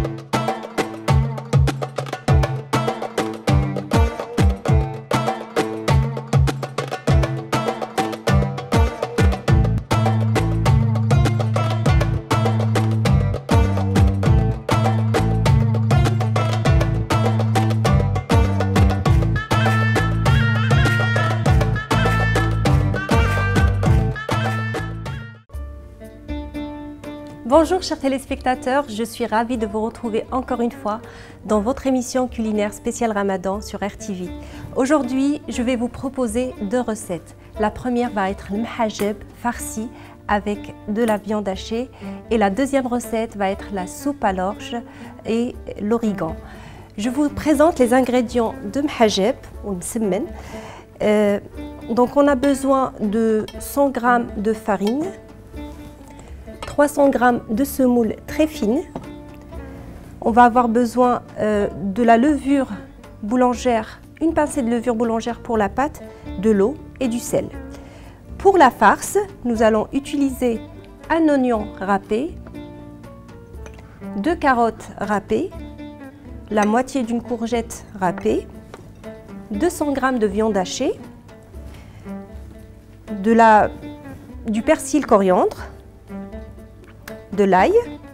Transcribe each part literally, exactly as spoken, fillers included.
Bonjour chers téléspectateurs, je suis ravie de vous retrouver encore une fois dans votre émission culinaire spéciale Ramadan sur R T V. Aujourd'hui, je vais vous proposer deux recettes. La première va être le mhajeb farci avec de la viande hachée et la deuxième recette va être la soupe à l'orge et l'origan. Je vous présente les ingrédients de mhajeb ou msemmen. Euh, donc on a besoin de cent grammes de farine, trois cents grammes de semoule très fine. On va avoir besoin euh, de la levure boulangère, une pincée de levure boulangère pour la pâte, de l'eau et du sel. Pour la farce, nous allons utiliser un oignon râpé, deux carottes râpées, la moitié d'une courgette râpée, deux cents grammes de viande hachée, de la, du persil coriandre, de l'ail,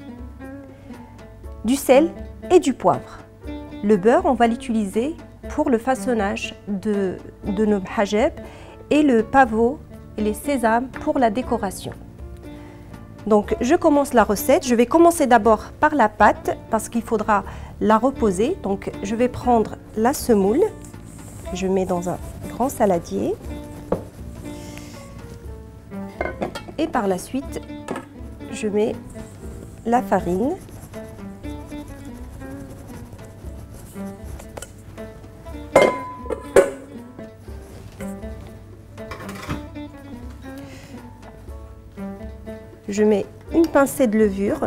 du sel et du poivre. Le beurre, on va l'utiliser pour le façonnage de, de nos mhajeb et le pavot et les sésames pour la décoration. Donc je commence la recette. Je vais commencer d'abord par la pâte parce qu'il faudra la reposer. Donc je vais prendre la semoule, je mets dans un grand saladier et par la suite je mets la farine, je mets une pincée de levure.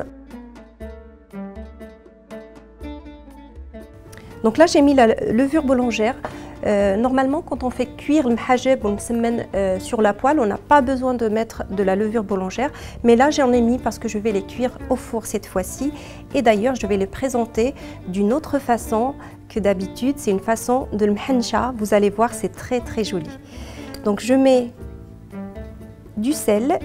Donc là j'ai mis la levure boulangère. Euh, normalement, quand on fait cuire le mhajeb ou le msemmen euh, sur la poêle, on n'a pas besoin de mettre de la levure boulangère. Mais là, j'en ai mis parce que je vais les cuire au four cette fois-ci. Et d'ailleurs, je vais les présenter d'une autre façon que d'habitude. C'est une façon de le mhencha. Vous allez voir, c'est très très joli. Donc, je mets du sel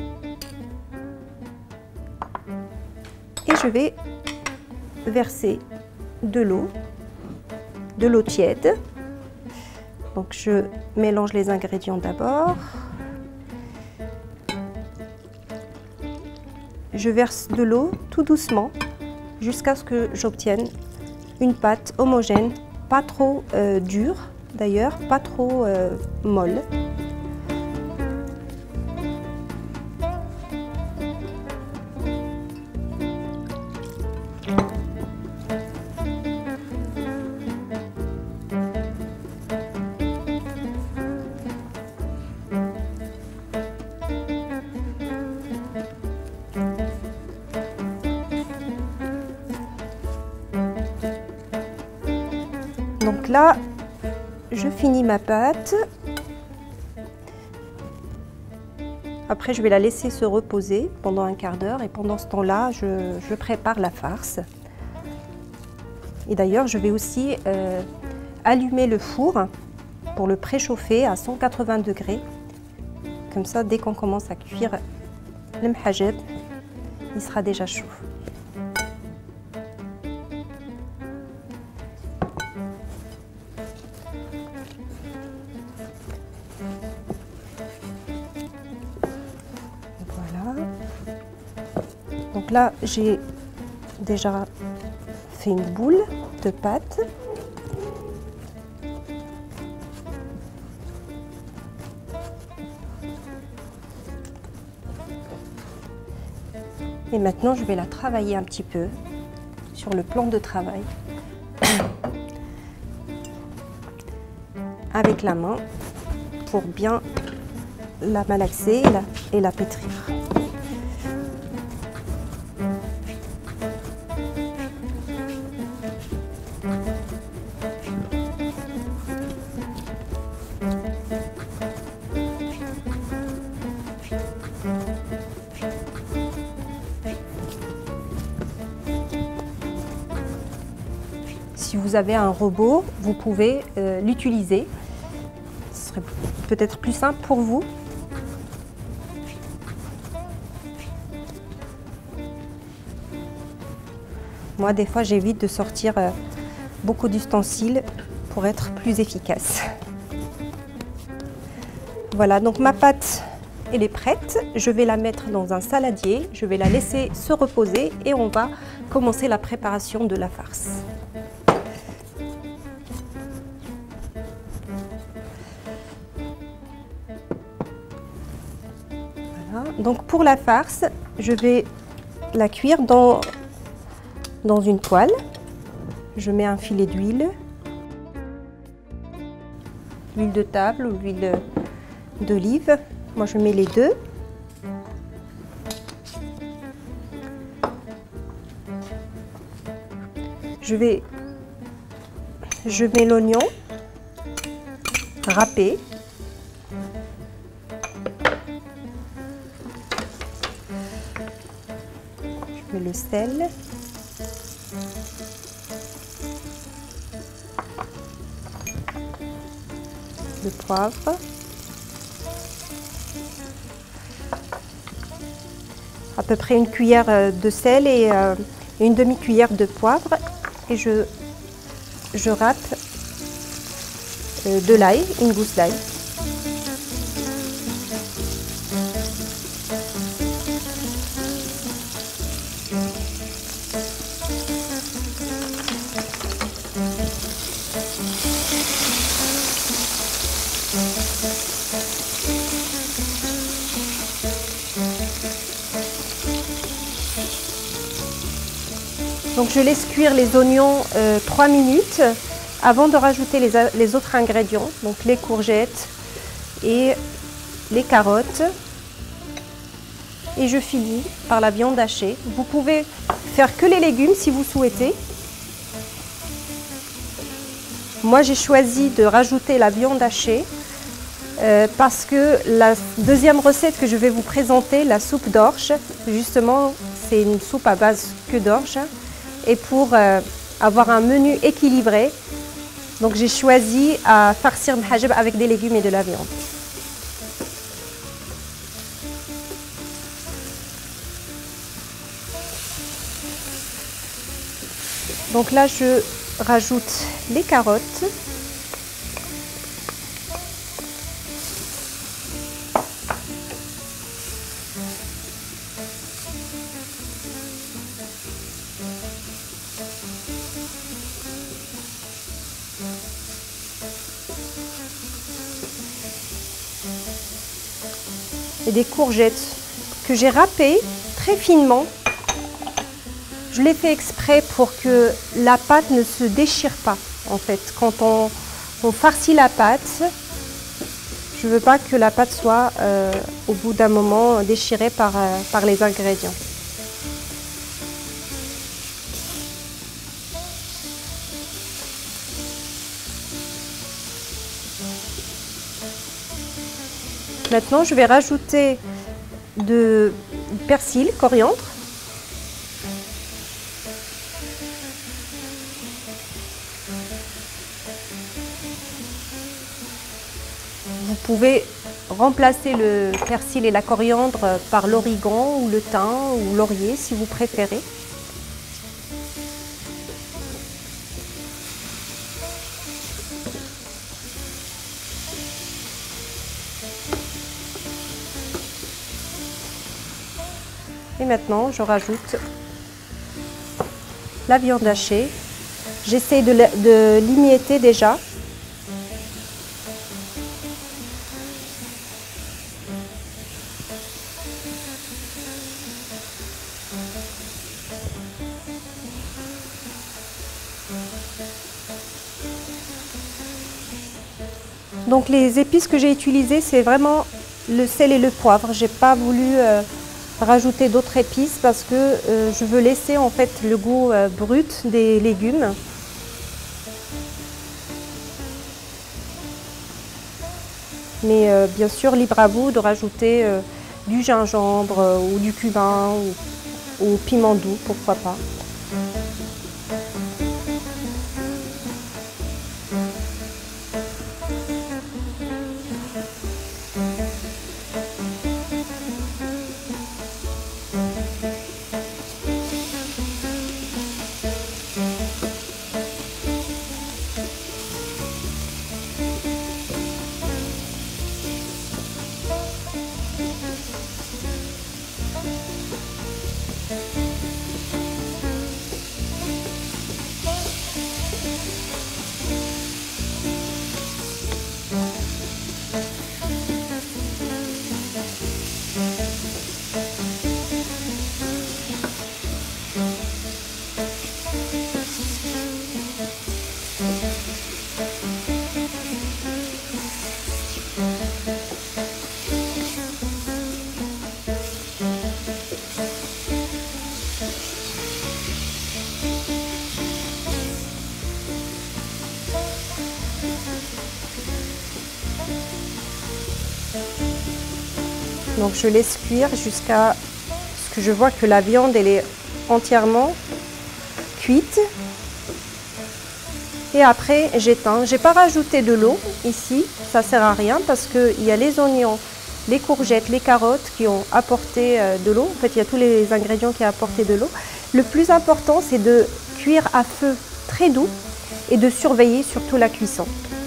et je vais verser de l'eau, de l'eau tiède. Donc je mélange les ingrédients d'abord. Je verse de l'eau tout doucement jusqu'à ce que j'obtienne une pâte homogène, pas trop euh, dure d'ailleurs, pas trop euh, molle. Donc là, je finis ma pâte. Après, je vais la laisser se reposer pendant un quart d'heure et pendant ce temps-là, je, je prépare la farce. Et d'ailleurs, je vais aussi euh, allumer le four pour le préchauffer à cent quatre-vingts degrés. Comme ça, dès qu'on commence à cuire le mhajeb, il sera déjà chaud. Donc là, j'ai déjà fait une boule de pâte. Et maintenant, je vais la travailler un petit peu sur le plan de travail avec la main pour bien la malaxer et la, et la pétrir. Si vous avez un robot, vous pouvez euh, l'utiliser. Ce serait peut-être plus simple pour vous. Moi, des fois, j'évite de sortir euh, beaucoup d'ustensiles pour être plus efficace. Voilà, donc ma pâte, elle est prête. Je vais la mettre dans un saladier. Je vais la laisser se reposer et on va commencer la préparation de la farce. Voilà. Donc pour la farce, je vais la cuire dans, dans une poêle. Je mets un filet d'huile, l'huile de table ou l'huile d'olive. Moi, je mets les deux. Je vais, je mets l'oignon râpé. Je mets le sel. Le poivre. À peu près une cuillère de sel et euh, une demi-cuillère de poivre. Et je, je râpe euh, de l'ail, une gousse d'ail. Donc je laisse cuire les oignons euh, trois minutes avant de rajouter les, les autres ingrédients, donc les courgettes et les carottes. Et je finis par la viande hachée. Vous pouvez faire que les légumes si vous souhaitez. Moi j'ai choisi de rajouter la viande hachée euh, parce que la deuxième recette que je vais vous présenter, la soupe d'orge, justement c'est une soupe à base que d'orge. Et pour euh, avoir un menu équilibré, donc j'ai choisi à farcir mhajeb avec des légumes et de la viande. Donc là, je rajoute les carottes. Et des courgettes que j'ai râpées très finement. Je l'ai fait exprès pour que la pâte ne se déchire pas. En fait, quand on, on farcit la pâte, je ne veux pas que la pâte soit euh, au bout d'un moment déchirée par, euh, par les ingrédients. Maintenant, je vais rajouter de persil, coriandre. Vous pouvez remplacer le persil et la coriandre par l'origan ou le thym ou laurier si vous préférez. Et maintenant, je rajoute la viande hachée. J'essaie de, de l'immiéter déjà. Donc les épices que j'ai utilisées, c'est vraiment le sel et le poivre. J'ai pas voulu euh, rajouter d'autres épices parce que euh, je veux laisser en fait le goût euh, brut des légumes. Mais euh, bien sûr, libre à vous de rajouter euh, du gingembre euh, ou du cumin ou, ou piment doux, pourquoi pas. Donc je laisse cuire jusqu'à ce que je vois que la viande elle est entièrement cuite. Et après j'éteins. J'ai pas rajouté de l'eau ici, ça sert à rien parce qu'il y a les oignons, les courgettes, les carottes qui ont apporté de l'eau. En fait, il y a tous les ingrédients qui ont apporté de l'eau. Le plus important, c'est de cuire à feu très doux et de surveiller surtout la cuisson.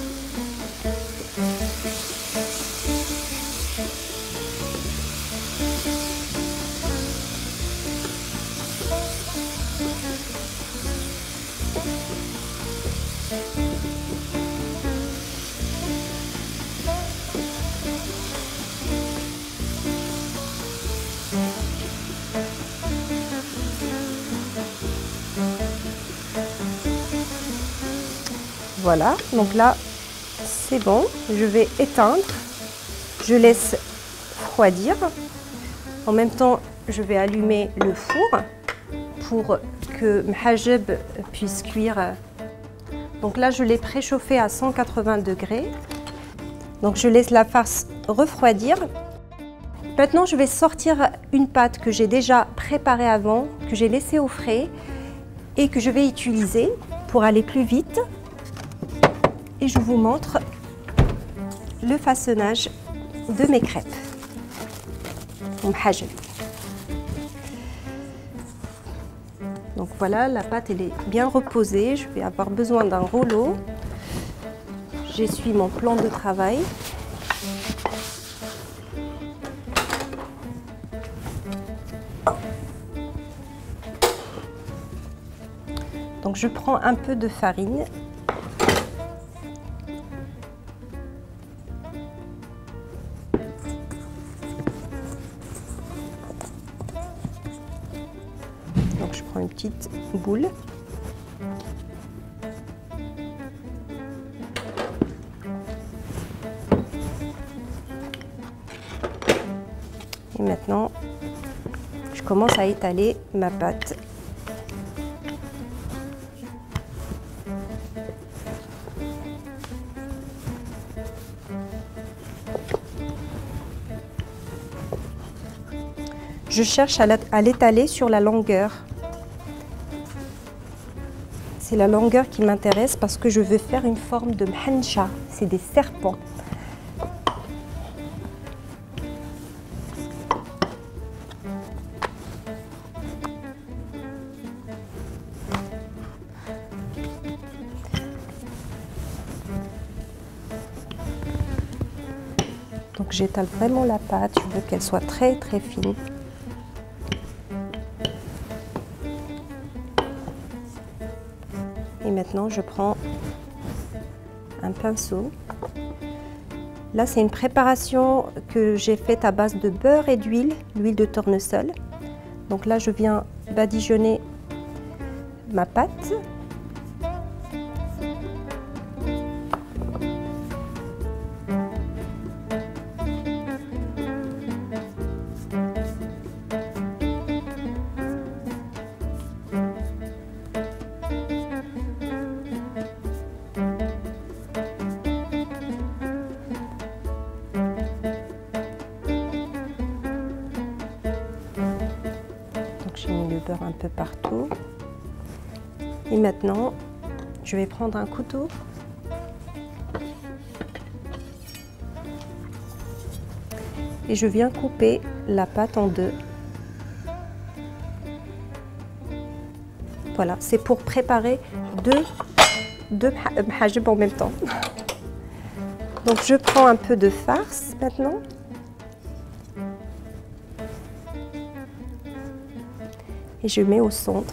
Voilà, donc là c'est bon, je vais éteindre, je laisse refroidir. En même temps, je vais allumer le four pour que mhajeb puisse cuire. Donc là, je l'ai préchauffé à cent quatre-vingts degrés. Donc je laisse la farce refroidir. Maintenant, je vais sortir une pâte que j'ai déjà préparée avant, que j'ai laissée au frais et que je vais utiliser pour aller plus vite. Et je vous montre le façonnage de mes crêpes. Donc voilà, la pâte elle est bien reposée. Je vais avoir besoin d'un rouleau. J'essuie mon plan de travail. Donc je prends un peu de farine. Donc je prends une petite boule. Et maintenant, je commence à étaler ma pâte. Je cherche à l'étaler sur la longueur. C'est la longueur qui m'intéresse parce que je veux faire une forme de mhancha, c'est des serpents. Donc j'étale vraiment la pâte, je veux qu'elle soit très très fine. Et maintenant, je prends un pinceau. Là, c'est une préparation que j'ai faite à base de beurre et d'huile, l'huile de tournesol. Donc là, je viens badigeonner ma pâte. J'ai mis le beurre un peu partout. Et maintenant, je vais prendre un couteau. Et je viens couper la pâte en deux. Voilà, c'est pour préparer deux, deux mhajeb en même temps. Donc je prends un peu de farce maintenant. Et je mets au centre.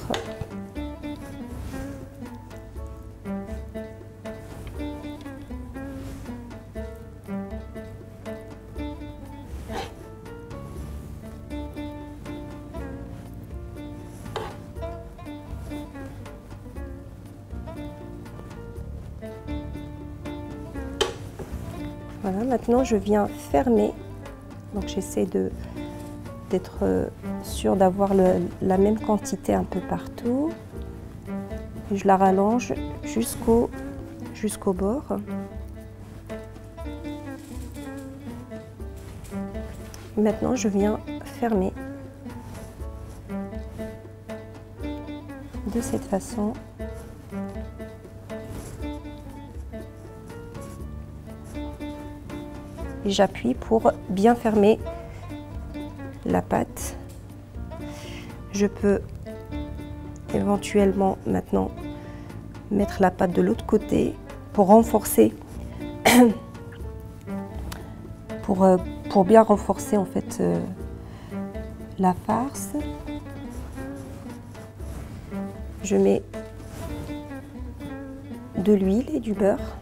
Voilà, maintenant je viens fermer. Donc j'essaie de d'être sûre d'avoir la même quantité un peu partout. Et je la rallonge jusqu'au jusqu'au bord. Maintenant, je viens fermer de cette façon. Et j'appuie pour bien fermer la pâte. Je peux éventuellement maintenant mettre la pâte de l'autre côté pour renforcer, pour, euh, pour bien renforcer en fait euh, la farce. Je mets de l'huile et du beurre.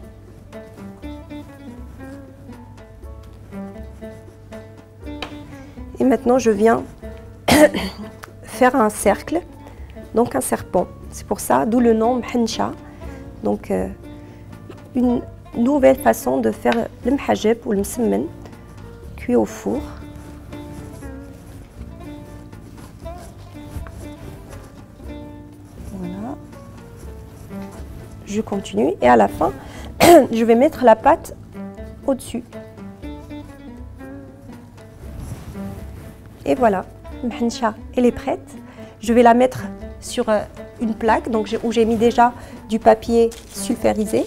Et maintenant, je viens faire un cercle, donc un serpent. C'est pour ça, d'où le nom mhancha. Donc, euh, une nouvelle façon de faire le mhajeb ou le msemmen cuit au four. Voilà. Je continue et à la fin, je vais mettre la pâte au-dessus. Et voilà, mhancha, elle est prête. Je vais la mettre sur une plaque donc où j'ai mis déjà du papier sulfurisé.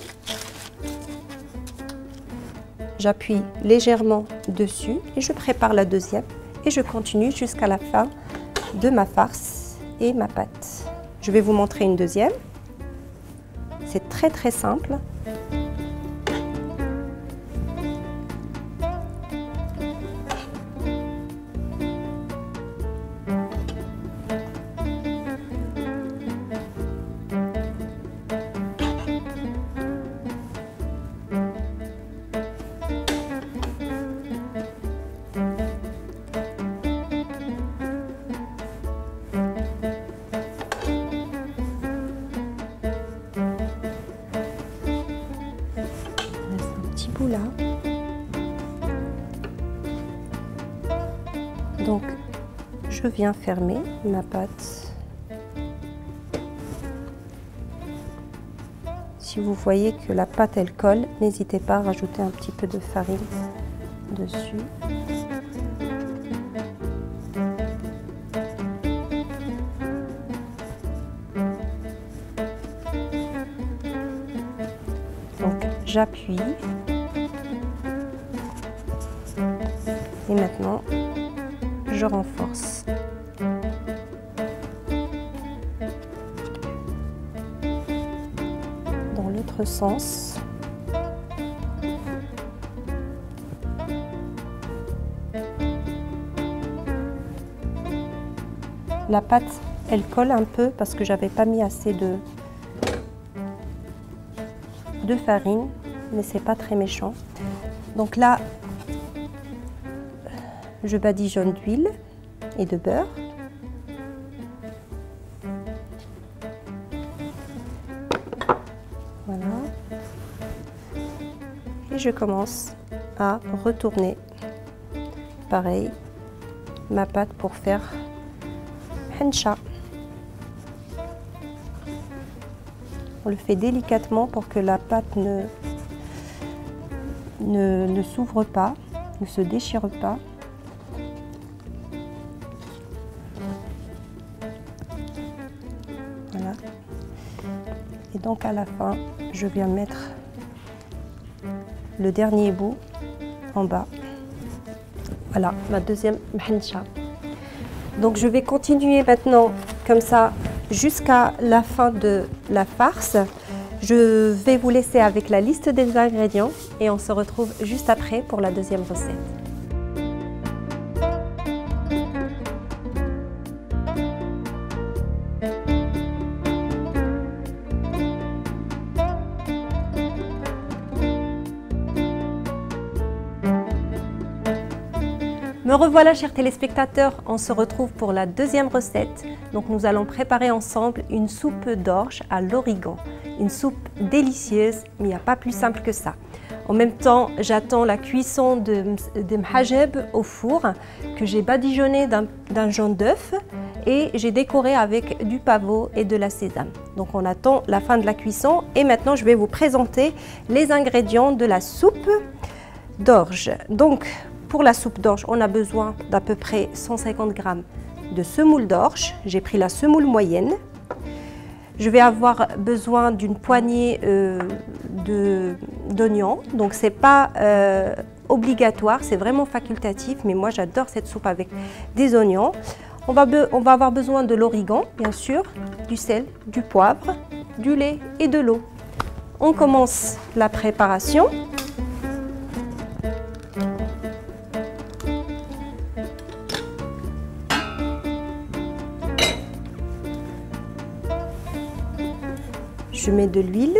J'appuie légèrement dessus et je prépare la deuxième et je continue jusqu'à la fin de ma farce et ma pâte. Je vais vous montrer une deuxième. C'est très très simple. Là. Donc, je viens fermer ma pâte. Si vous voyez que la pâte elle colle, n'hésitez pas à rajouter un petit peu de farine dessus. Donc, j'appuie. Et maintenant, je renforce. Dans l'autre sens. La pâte, elle colle un peu parce que j'avais pas mis assez de, de farine, mais c'est pas très méchant. Donc là, je badigeonne d'huile et de beurre. Voilà. Et je commence à retourner, pareil, ma pâte pour faire mhancha. On le fait délicatement pour que la pâte ne, ne, ne s'ouvre pas, ne se déchire pas. Voilà. Et donc à la fin, je viens mettre le dernier bout en bas. Voilà, ma deuxième mhancha. Donc je vais continuer maintenant comme ça jusqu'à la fin de la farce. Je vais vous laisser avec la liste des ingrédients et on se retrouve juste après pour la deuxième recette. Me revoilà, chers téléspectateurs, on se retrouve pour la deuxième recette. Donc nous allons préparer ensemble une soupe d'orge à l'origan. Une soupe délicieuse, mais il n'y a pas plus simple que ça. En même temps, j'attends la cuisson de, de mhajeb au four que j'ai badigeonné d'un jaune d'œuf et j'ai décoré avec du pavot et de la sésame. Donc on attend la fin de la cuisson et maintenant je vais vous présenter les ingrédients de la soupe d'orge. Donc pour la soupe d'orge, on a besoin d'à peu près cent cinquante grammes de semoule d'orge. J'ai pris la semoule moyenne. Je vais avoir besoin d'une poignée euh, d'oignons. Donc c'est pas euh, obligatoire, c'est vraiment facultatif, mais moi j'adore cette soupe avec des oignons. On va, on va avoir besoin de l'origan, bien sûr, du sel, du poivre, du lait et de l'eau. On commence la préparation. Je mets de l'huile.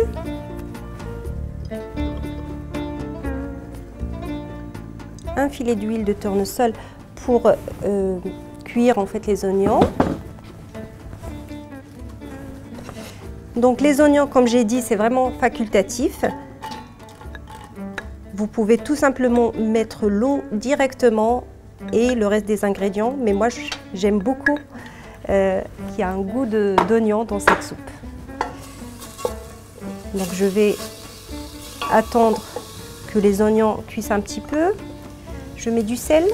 Un filet d'huile de tournesol pour euh, cuire en fait les oignons. Donc les oignons, comme j'ai dit, c'est vraiment facultatif. Vous pouvez tout simplement mettre l'eau directement et le reste des ingrédients, mais moi j'aime beaucoup euh, qu'il y a un goût d'oignon dans cette soupe. Donc je vais attendre que les oignons cuisent un petit peu. Je mets du sel.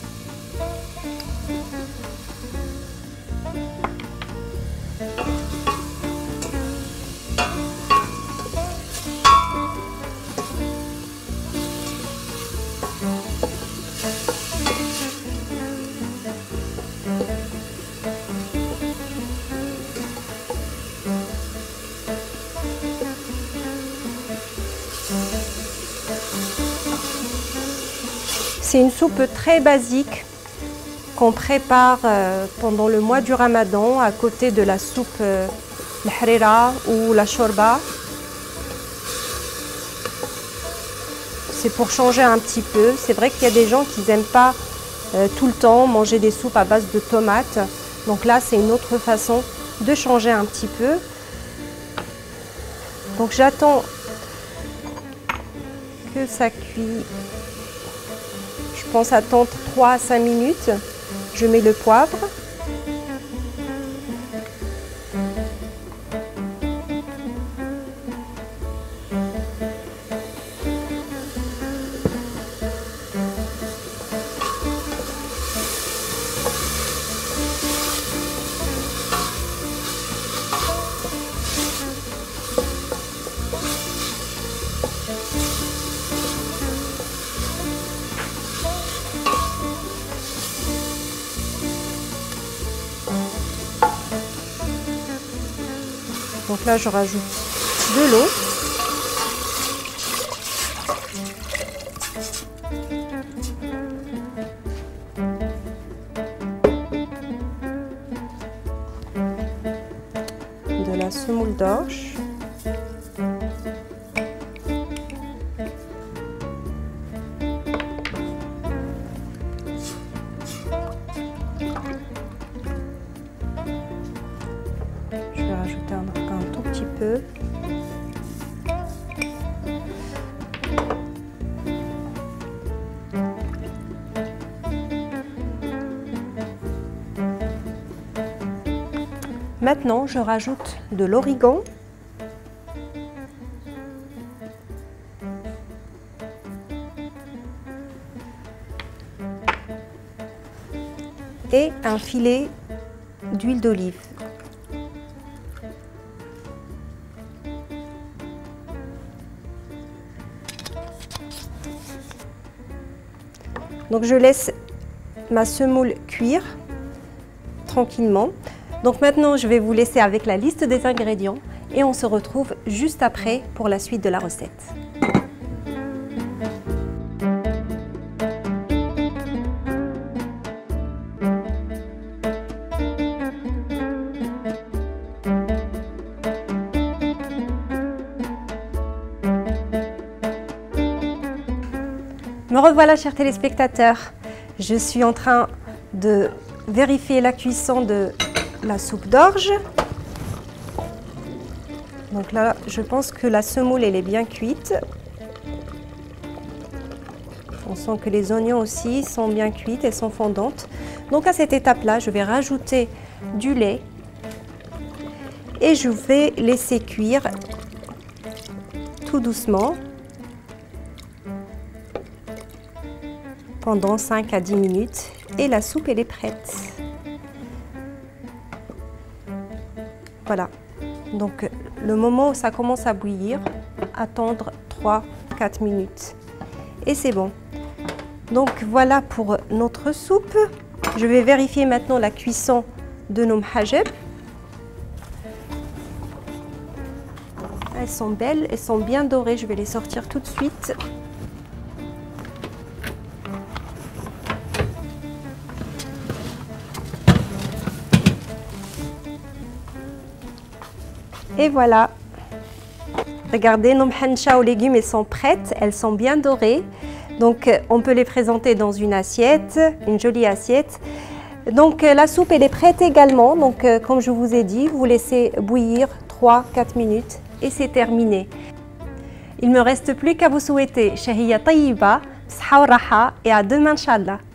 C'est une soupe très basique qu'on prépare euh, pendant le mois du Ramadan à côté de la soupe euh, l'harira ou la shorba. C'est pour changer un petit peu. C'est vrai qu'il y a des gens qui n'aiment pas euh, tout le temps manger des soupes à base de tomates. Donc là, c'est une autre façon de changer un petit peu. Donc j'attends que ça cuise. Je pense attendre trois à cinq minutes. Je mets le poivre. Donc là, je rajoute de l'eau. De la semoule d'orge. Je vais rajouter un, un tout petit peu. Maintenant, je rajoute de l'origan. Et un filet d'huile d'olive. Donc je laisse ma semoule cuire tranquillement. Donc maintenant je vais vous laisser avec la liste des ingrédients et on se retrouve juste après pour la suite de la recette. Me revoilà, chers téléspectateurs. Je suis en train de vérifier la cuisson de la soupe d'orge. Donc là, je pense que la semoule, elle est bien cuite. On sent que les oignons aussi sont bien cuits, elles sont fondantes. Donc à cette étape-là, je vais rajouter du lait et je vais laisser cuire tout doucement. pendant cinq à dix minutes et la soupe elle est prête. Voilà, donc le moment où ça commence à bouillir, attendre trois à quatre minutes et c'est bon. Donc voilà pour notre soupe. Je vais vérifier maintenant la cuisson de nos mhajeb. Elles sont belles, elles sont bien dorées, je vais les sortir tout de suite. Et voilà, regardez, nos mhancha aux légumes, elles sont prêtes, elles sont bien dorées. Donc on peut les présenter dans une assiette, une jolie assiette. Donc la soupe elle est prête également, donc comme je vous ai dit, vous laissez bouillir trois à quatre minutes et c'est terminé. Il ne me reste plus qu'à vous souhaiter shahiyya tayyiba, sahha wa raha et à demain inchallah.